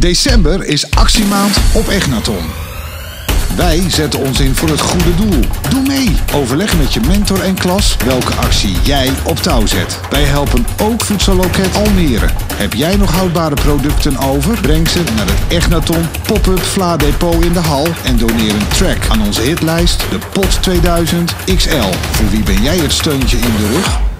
December is actiemaand op Echnaton. Wij zetten ons in voor het goede doel. Doe mee. Overleg met je mentor en klas welke actie jij op touw zet. Wij helpen ook Voedselloket Almere. Heb jij nog houdbare producten over? Breng ze naar het Echnaton Pop-up Vla Depot in de hal en doneer een track aan onze hitlijst, de Pot 2000 XL. Voor wie ben jij het steuntje in de rug?